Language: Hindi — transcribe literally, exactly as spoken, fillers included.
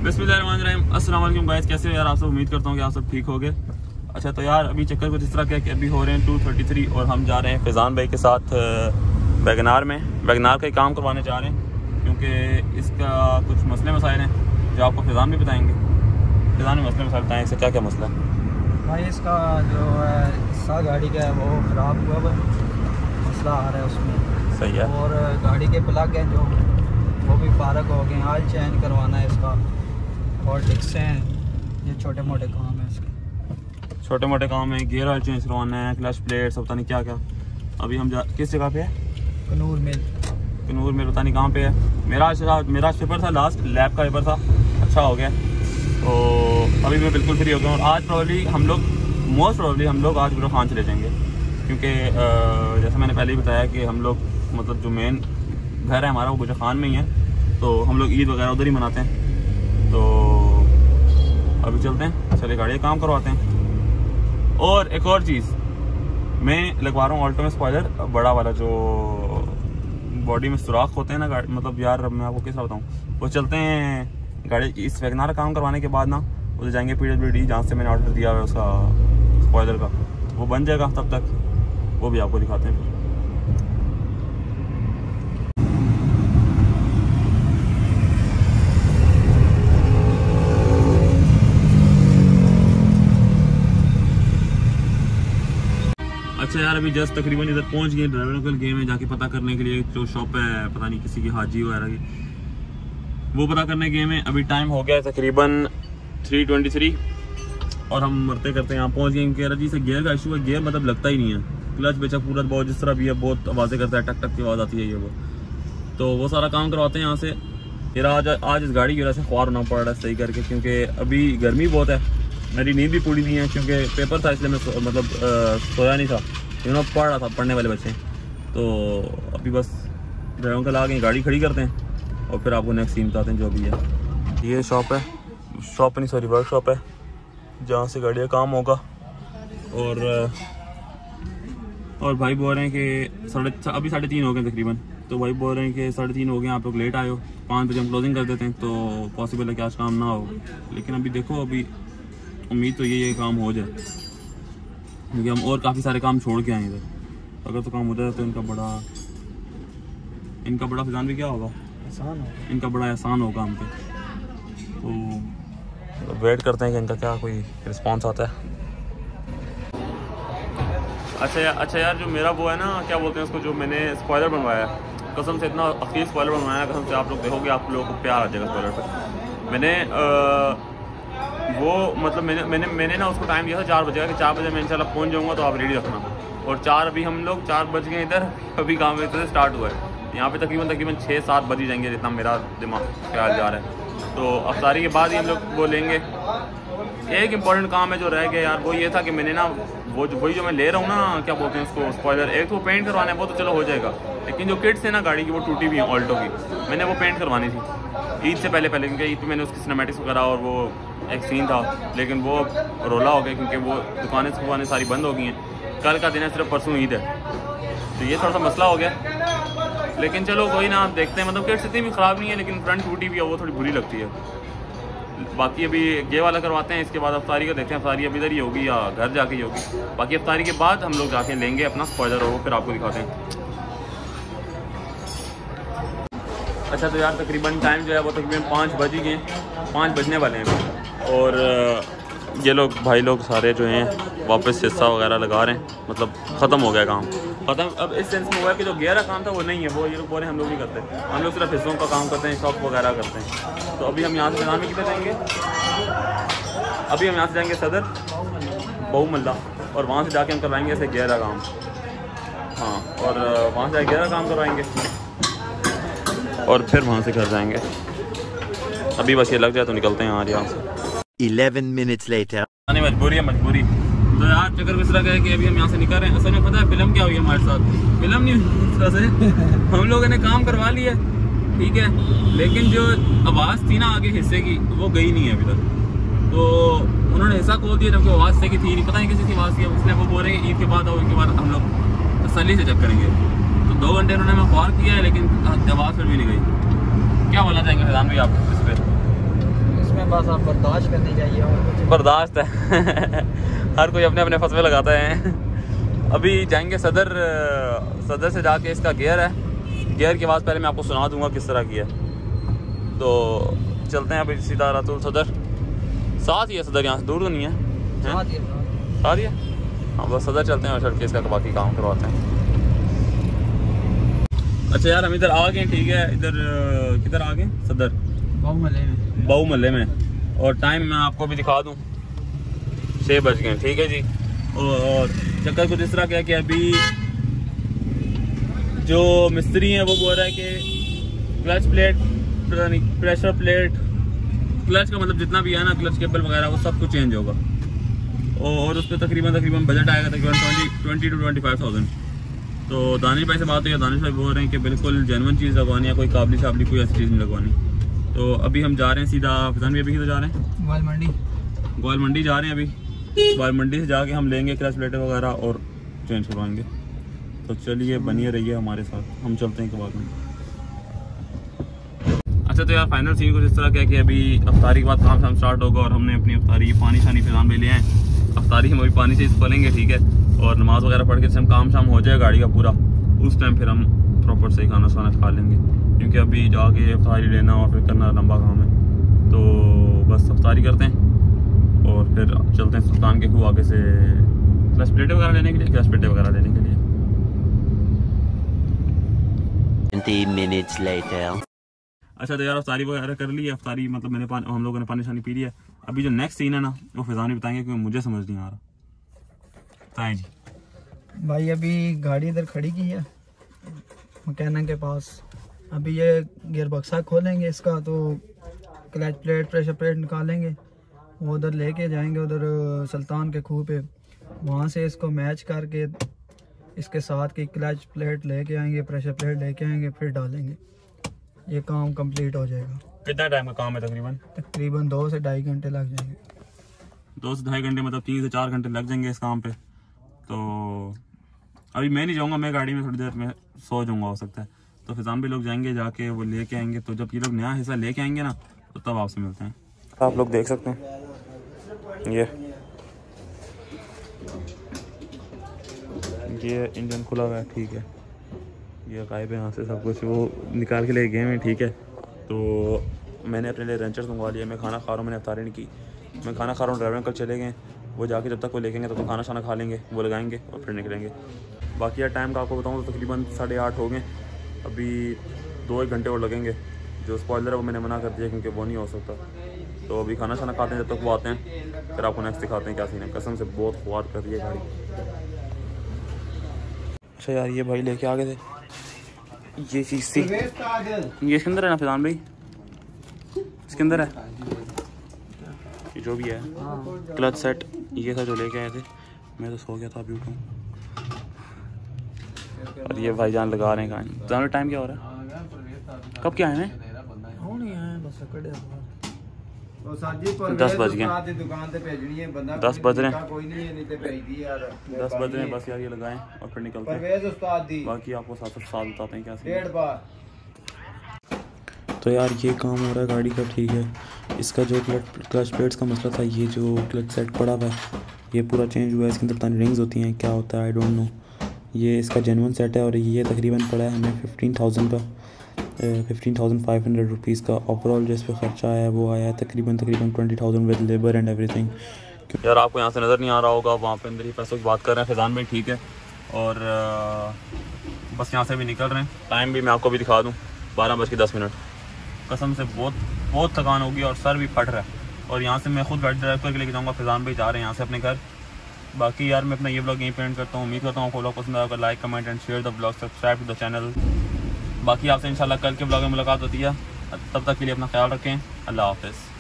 बिस्मिल्लाहिर्रहमानिर्रहीम। अस्सलाम वालेकुम गाइस, कैसे हो यार आप सब? उम्मीद करता हूँ कि आप सब ठीक हो गए। अच्छा तो यार अभी चक्कर कुछ इस तरह का है कि अभी हो रहे हैं टू थर्टी थ्री और हम जा रहे हैं फैज़ान भाई के साथ वैगनार में। वैगनार का ही काम करवाने जा रहे हैं क्योंकि इसका कुछ मसले मसाइल हैं जो आपको फैज़ान भी बताएंगे। फैज़ान में मसले मसाइल बताएँ, इससे क्या क्या मसला है भाई? इसका जो है हिस्सा गाड़ी का है वो ख़राब हुआ है, मसला आ रहा है उसमें। सही है। और गाड़ी के प्लग हैं जो वो भी फारग हो गए, ऑयल चेंज करवाना है इसका, और डिक्स हैं, ये छोटे मोटे काम है इसके। छोटे मोटे काम है, गियर ऑयल चेंज करवाना है, क्लच प्लेट्स, पता नहीं क्या क्या। अभी हम जा किस जगह पे है? कनूर मिल। कनूर में पता नहीं कहाँ पे है। मेरा आज मेरा पेपर था, लास्ट लैब का पेपर था, अच्छा हो गया। तो अभी मैं बिल्कुल फ्री हो गया और आज प्रॉब्ली हम लोग मोस्ट प्रॉब्ली हम लोग आज गुरु खान चले जाएंगे क्योंकि जैसे मैंने पहले ही बताया कि हम लोग मतलब जो मेन घर है हमारा वो गुजर खान में ही है, तो हम लोग ईद वगैरह उधर ही मनाते हैं। तो अभी चलते हैं, चले गाड़ी काम करवाते हैं। और एक और चीज़ मैं लगवा रहा हूँ ऑल्टो में स्पॉइलर बड़ा वाला, जो बॉडी में सुराख होते हैं ना गाड़ी, मतलब यार मैं आपको किस तरह बताऊँ। वो चलते हैं गाड़ी इस वैगनार काम करवाने के बाद ना उधर जाएंगे पी डब्ल्यू डी, जहाँ से मैंने ऑर्डर दिया हुआ है उसका स्पॉइलर का, वो बन जाएगा। तब तक वो भी आपको दिखाते हैं फिर। अच्छा यार अभी जस्ट तकरीबन इधर पहुंच गए, ड्राइवर अंकल गए में जाके पता करने के लिए जो शॉप है, पता नहीं किसी की हाजी वगैरह की, वो पता करने गए में। अभी टाइम हो गया है तकरीबन थ्री ट्वेंटी थ्री और हम मरते करते यहाँ पहुंच गए। कह रहा जी से गियर का इशू है, गियर मतलब लगता ही नहीं है, क्लच बेचा पूरा बहुत जिस तरह भी है, बहुत आवाज़ें करता है, टक टक की आवाज़ आती है ये वो। तो वो सारा काम करवाते हैं यहाँ से। फिर आज आज इस गाड़ी की वजह से ख्वार होना पड़ रहा है सही करके, क्योंकि अभी गर्मी बहुत है, मेरी नींद भी पूरी नहीं है क्योंकि पेपर था, इसलिए मैं सो, मतलब आ, सोया नहीं था, यू नो पढ़ रहा था, पढ़ने वाले बच्चे। तो अभी बस ड्राइवर अंकल आ गए, गाड़ी खड़ी करते हैं और फिर आपको नेक्स्ट सीन बताते हैं जो भी है। ये शॉप है, शॉप नहीं सॉरी वर्कशॉप है, जहाँ से गाड़ी का काम होगा। और और भाई बोल रहे हैं कि साढ़े अभी साढ़े तीन हो गए तकरीबन, तो भाई बोल रहे हैं कि साढ़े तीन हो गए, आप लोग लेट आए हो, पाँच बजे हम क्लोजिंग कर देते हैं, तो पॉसिबल है कि आज काम ना हो। लेकिन अभी देखो, अभी उम्मीद तो ये ये काम हो जाए क्योंकि हम और काफ़ी सारे काम छोड़ के आए इधर। अगर तो काम हो जाए तो इनका बड़ा इनका बड़ा फैज़ान भी क्या होगा, आसान हो, इनका बड़ा एहसान होगा हम पे। तो वेट करते हैं कि इनका क्या कोई रिस्पांस आता है। अच्छा यार अच्छा यार जो मेरा वो है ना, क्या बोलते हैं उसको, जो मैंने स्पॉइलर बनवाया है, कसम से इतना अखीर स्पॉइलर बनवाया है, कसम से आप लोग देखोगे आप लोगों को प्यार आ जाएगा स्पॉइलर पर। मैंने आ, वो मतलब मैंने मैंने मैंने ना उसको टाइम दिया था चार बजे का, कि चार बजे मैं इंशाल्लाह पहुंच जाऊंगा, तो आप रेडी रखना। और चार अभी हम लोग चार बज गए इधर, अभी काम इधर से स्टार्ट हुआ है, यहाँ पे तकरीबन तकरीबन छः सात बज ही जाएंगे जितना मेरा दिमाग ख्याल जा रहा है। तो अफ्तारी के बाद ही हम लोग वो लेंगे। एक इम्पॉर्टेंट काम है जो रह गया यार, वो ये था कि मैंने ना वो जो वही जो मैं ले रहा हूँ ना, क्या बोलते हैं उसको, स्पॉइलर, एक तो वो पेंट करवाना है, वो तो चलो हो जाएगा, लेकिन जो किट्स है ना गाड़ी की वो टूटी हुई है ऑल्टो की, मैंने वो पेंट करवानी थी ईद से पहले पहले क्योंकि ईद पे मैंने उसकी सिनेमैटिक्स वगैरह और वो एक सीन था, लेकिन वो रोला हो गया क्योंकि वो दुकानें दुकानें सारी बंद हो गई हैं। कल का दिन है, सिर्फ परसों ईद है, तो ये थोड़ा सा मसला हो गया। लेकिन चलो कोई ना, आप देखते हैं, मतलब किट्स इतनी भी ख़राब नहीं है, लेकिन फ्रंट टूटी हुई है, वो थोड़ी बुरी लगती है। बाकी अभी ये वाला करवाते हैं, इसके बाद अफ्तारी का देखते हैं, अफ्तारी अभी इधर ही होगी या घर जाके ही होगी। बाकी अफ्तारी के बाद हम लोग जाके लेंगे अपना स्पॉइलर, हो फिर आपको दिखाते हैं। अच्छा तो यार तकरीबन टाइम जो है वो तकरीबन पाँच बज ही गए, पाँच बजने वाले हैं। और ये लोग भाई लोग सारे जो हैं वापस हिस्सा वगैरह लगा रहे हैं, मतलब ख़त्म हो गया काम, ख़त्म। अब इस सेंस में हुआ है कि जो गियर का काम था वो नहीं है, वो ये लोग बोले हम लोग नहीं करते, हम लोग सिर्फ हिस्सों का काम करते हैं, शॉप वगैरह करते हैं। तो अभी हम यहाँ से फैज़ान में कितने जाएंगे, अभी हम यहाँ से जाएंगे सदर बहु मल्ला, और वहाँ से जाके हम करवाएंगे ऐसे गियर का काम। हाँ, और वहाँ से गियर का काम करवाएंगे और फिर वहाँ से घर जाएंगे। अभी बस ये लग जाए तो निकलते हैं यार यहाँ से। eleven minutes later नहीं, मजबूरी है मजबूरी। तो यार चक्कर इस तरह का है कि अभी हम यहाँ से निकल रहे हैं। असल में पता है फिल्म क्या हुई हमारे साथ, फिल्म नहीं हुई तरह से, हम लोगों ने काम करवा लिया ठीक है, लेकिन जो आवाज़ थी ना आगे हिस्से की वो गई नहीं है अभी तक। तो उन्होंने हिस्सा खोल दिया जबकि आवाज़ से की थी नहीं, पता नहीं किसी की आवाज़ की, इसलिए वो बोल रहे हैं ईद के बाद और ईद के बाद हम लोग तसल्ली से चेक करेंगे। तो दो घंटे उन्होंने हमें ख्वार किया है, लेकिन आवाज़ फिर भी नहीं गई। क्या बोलना चाहेंगे फैज़ान भाई आप इस पर? इसमें बस आप बर्दाश्त करनी चाहिए और कुछ बर्दाश्त है। हर कोई अपने अपने फसवे लगाता है। अभी जाएंगे सदर, सदर से जाके इसका गियर है, गियर की आवाज़ पहले मैं आपको सुना दूंगा किस तरह की है। तो चलते हैं अभी सीधा रातुल सदर, साथ ही है सदर, यहाँ से दूर तो नहीं है, साथ ही साथ ही है। हाँ बस सदर चलते हैं और चल के इसका बाकी काम करवाते हैं। अच्छा यार हम इधर आ गए, ठीक है, इधर किधर आ गए, सदर बाऊ महल्ले में, बाऊ महल्ले में। और टाइम मैं आपको भी दिखा दूँ, छः बज गए, ठीक है जी। और चक्कर कुछ इस तरह क्या कि अभी जो मिस्त्री हैं वो बोल रहा है कि clutch plate, pressure plate, clutch का मतलब जितना भी है ना, क्लच केबल वगैरह वो सब कुछ चेंज होगा। और उस पर तकरीबन तकरीबन बजट आएगा तकरीबन twenty twenty two twenty five thousand. तो दानिश भाई से बात हुई है, दानिश भाई बोल रहे हैं कि बिल्कुल जेन्युइन चीज़ लगवानी है, कोई काबली शाबली कोई ऐसी चीज़ नहीं लगवानी। तो अभी हम जा रहे हैं सीधा, फिजान भी अभी किधर जा रहे हैं, ग्वाल मंडी, ग्वाल मंडी जा रहे हैं। अभी ग्वाल मंडी से जाके हम लेंगे क्लच प्लेटें वगैरह और चेंज करवाएंगे। तो चलिए बनिए रहिए हमारे साथ, हम चलते हैं के बाद में। अच्छा तो यार फाइनल सीन कुछ इस तरह क्या कि अभी अफ्तारी के बाद काम शाम स्टार्ट होगा और हमने अपनी अफ्तारी पानी शानी फिजान में ले आए। अफ्तारी हम अभी पानी से खोलेंगे, ठीक है, और नमाज़ वगैरह पढ़ के जैसे हम काम शाम हो जाए गाड़ी का पूरा, उस टाइम फिर हम प्रॉपर से खाना खाना खा लेंगे, क्योंकि अभी जाके अफ्तारी लेना और फिर करना लंबा काम है। तो बस अफ्तारी करते हैं और फिर चलते हैं सुल्तान के खूह आगे से क्लच प्लेटें वगैरह लेने के लिए, क्लच प्लेटें वगैरह लेने के लिए। twenty minutes later. अच्छा तो यार अफ्तारी वगैरह कर ली है, अफ्तारी मतलब मैंने पानी, हम लोगों ने पानी शानी पी लिया। अभी जो नेक्स्ट सीन है ना वो फिजान भी बताएंगे क्योंकि मुझे समझ नहीं आ रहा। बताएं जी भाई। अभी गाड़ी इधर खड़ी की है मैकेनिक के पास, अभी ये गियर बक्सा खोलेंगे इसका, तो क्लच प्लेट प्रेशर प्लेट निकालेंगे, वो उधर लेके जाएंगे उधर सुल्तान के खूह पे, वहाँ से इसको मैच करके इसके साथ की क्लच प्लेट लेके आएंगे, प्रेशर प्लेट लेके आएंगे, फिर डालेंगे, ये काम कंप्लीट हो जाएगा। कितना टाइम का काम है? तकरीबन तकरीबन दो से ढाई घंटे लग जाएंगे। दो से ढाई घंटे मतलब तीन से चार घंटे लग जाएंगे इस काम पे। तो अभी मैं नहीं जाऊँगा, मैं गाड़ी में थोड़ी देर में सो जाऊँगा हो सकता है। तो फिजान भी लोग जाएंगे, जाके वो लेके आएंगे। तो जब ये लोग नया हिस्सा लेके आएंगे ना तो तब आपसे मिलते हैं। आप लोग देख सकते हैं ये ये इंजन खुला हुआ है, ठीक है, ये गायब है यहाँ से सब कुछ, वो निकाल के ले गए हैं, ठीक है। तो मैंने अपने लिए रेंचर्स मंगवा लिया, मैं खाना खा रहा हूँ, मैंने अफ्तारी नहीं की, मैं खाना खा रहा हूँ, ड्राइवर अंकल चले गए, वो जाके जब तक वो लेकेंगे तब तो खाना शाना खा लेंगे, वो लगाएंगे और फिर निकलेंगे। बाकी यार टाइम का आपको बताऊँ तो तकरीबन साढ़े आठ हो गए, अभी दो एक घंटे और लगेंगे। जो स्पॉइलर है वो मैंने मना कर दिया क्योंकि वो नहीं हो सकता। तो अभी खाना शाना खाते हैं, जब तक वो आते हैं फिर आपको नेक्स्ट दिखाते हैं क्या सीन है। कसम से बहुत ख्वार कर रही है गाड़ी। अच्छा यार ये भाई लेके आ गए थे ये चीज़ थी, ये इसके अंदर है ना फिजान भाई, इसके अंदर है ये जो भी है क्लच सेट, ये था जो लेके आए थे। मैं तो सो गया था, अभी उठाऊँ और ये भाईजान लगा रहे हैं गाड़ी। टाइम क्या हो रहा है, कब क्या आए हैं? दस बज गए, दस बज रहे हैं, दस बज रहे हैं बस यार, ये लगाएं और फिर निकलते हैं। बाकी आपको साथ साथ बताते हैं क्या सीन। तो यार ये काम हो रहा है गाड़ी का, ठीक है। इसका जो क्लच क्लच प्लेट्स का मसला था, ये जो क्लच सेट पड़ा हुआ है ये पूरा चेंज हुआ है। इसके अंदर पता नहीं रिंग्स होती हैं क्या होता है, आई डोंट नो। ये इसका जेन्युइन सेट है और ये तकरीबन पड़ा है हमें फिफ्टीन थाउजेंड का, fifteen thousand five hundred rupees का। ओवरऑल जिस पे ख़र्चा आया है वो आया है तकरीबन तकरीबन twenty thousand with labour and everything. यार आपको यहाँ से नज़र नहीं आ रहा होगा, वहाँ पे अंदर ही पैसों की बात कर रहे हैं फिजान भाई, ठीक है। और बस यहाँ से भी निकल रहे हैं। टाइम भी मैं आपको भी दिखा दूँ, बारह बज के दस मिनट। कसम से बहुत बहुत थकान होगी और सर भी फट रहा है। और यहाँ से मैं खुद गाड़ी ड्राइव करके लेके जाऊँगा, फिजान भाई जा रहे हैं यहाँ से अपने घर। बाकी यार मैं अपना ये ब्लॉग यहीं पे एंड करता हूँ। उम्मीद करता हूँ आपको ब्लॉग पसंद आएगा। Like comment and share the blog, subscribe to the channel. बाकी आपसे इंशाल्लाह कल के ब्लॉग में मुलाकात होती है, तब तक के लिए अपना ख्याल रखें। अल्लाह हाफ़िज़।